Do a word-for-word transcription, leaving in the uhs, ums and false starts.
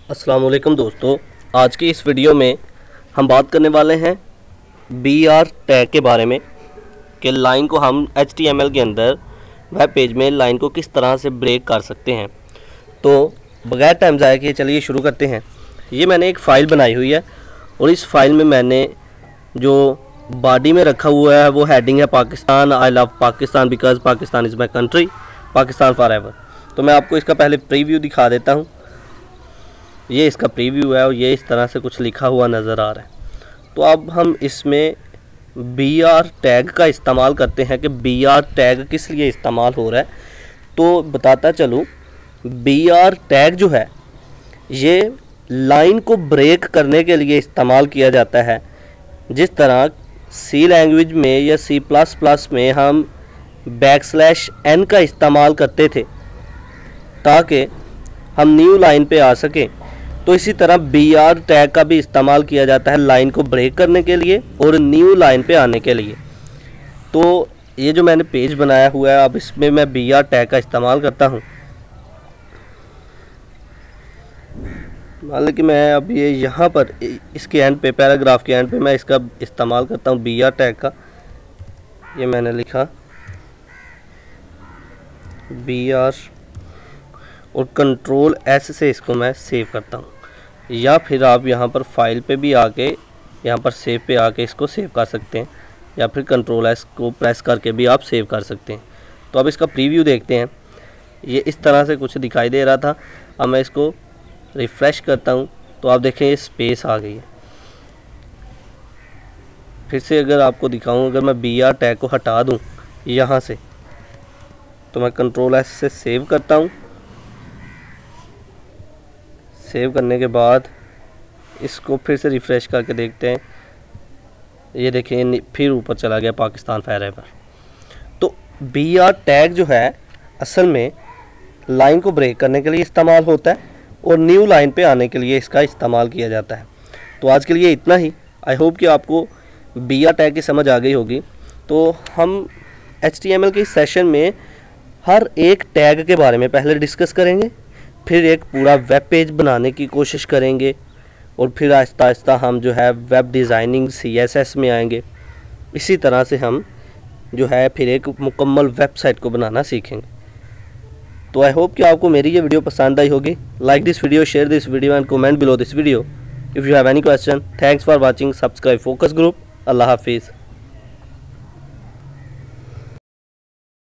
अस्सलाम वालेकुम दोस्तों, आज की इस वीडियो में हम बात करने वाले हैं बी आर टैग के बारे में कि लाइन को हम एच टी एम एल के अंदर वेब पेज में लाइन को किस तरह से ब्रेक कर सकते हैं। तो बगैर टाइम ज़ाया किए चलिए शुरू करते हैं। ये मैंने एक फ़ाइल बनाई हुई है और इस फाइल में मैंने जो बॉडी में रखा हुआ है वो हेडिंग है Pakistan, I love Pakistan because Pakistan is my country, Pakistan forever. तो मैं आपको इसका पहले प्रीव्यू दिखा देता हूँ। ये इसका प्रीव्यू है और ये इस तरह से कुछ लिखा हुआ नज़र आ रहा है। तो अब हम इसमें बी आर टैग का इस्तेमाल करते हैं कि बी आर टैग किस लिए इस्तेमाल हो रहा है। तो बताता चलूँ, बी आर टैग जो है ये लाइन को ब्रेक करने के लिए इस्तेमाल किया जाता है। जिस तरह सी लैंग्वेज में या सी प्लस प्लस में हम बैक स्लैश एन का इस्तेमाल करते थे ताकि हम न्यू लाइन पे आ सकें, तो इसी तरह बी आर टैग का भी इस्तेमाल किया जाता है लाइन को ब्रेक करने के लिए और न्यू लाइन पे आने के लिए। तो ये जो मैंने पेज बनाया हुआ है, अब इसमें मैं बी आर टैग का इस्तेमाल करता हूँ। मान लो कि मैं अब ये यहाँ पर इसके एंड पे, पैराग्राफ के एंड पे मैं इसका इस्तेमाल करता हूँ बी आर टैग का। ये मैंने लिखा बी आर और कंट्रोल एस से इसको मैं सेव करता हूँ, या फिर आप यहाँ पर फाइल पे भी आके यहाँ पर सेव पे आके इसको सेव कर सकते हैं, या फिर कंट्रोल एस को प्रेस करके भी आप सेव कर सकते हैं। तो अब इसका प्रीव्यू देखते हैं। ये इस तरह से कुछ दिखाई दे रहा था। अब मैं इसको रिफ़्रेश करता हूँ तो आप देखें ये स्पेस आ गई है। फिर से अगर आपको दिखाऊँ, अगर मैं बी आर टैग को हटा दूँ यहाँ से, तो मैं कंट्रोल एस से सेव करता हूँ। सेव करने के बाद इसको फिर से रिफ़्रेश करके देखते हैं। ये देखें फिर ऊपर चला गया पाकिस्तान फॉर एवर। तो बी आर टैग जो है असल में लाइन को ब्रेक करने के लिए इस्तेमाल होता है और न्यू लाइन पे आने के लिए इसका इस्तेमाल किया जाता है। तो आज के लिए इतना ही। आई होप कि आपको बी आर टैग की समझ आ गई होगी। तो हम एच टी एम एल के इस सेशन में हर एक टैग के बारे में पहले डिस्कस करेंगे, फिर एक पूरा वेब पेज बनाने की कोशिश करेंगे और फिर आहिस्ता आहिस्ता हम जो है web designing C S S में आएंगे। इसी तरह से हम जो है फिर एक मुकम्मल वेबसाइट को बनाना सीखेंगे। तो आई होप कि आपको मेरी ये वीडियो पसंद आई होगी। Like this video, share this video and comment below this video if you have any question. Thanks for watching. Subscribe focus group. अल्लाह हाफिज़।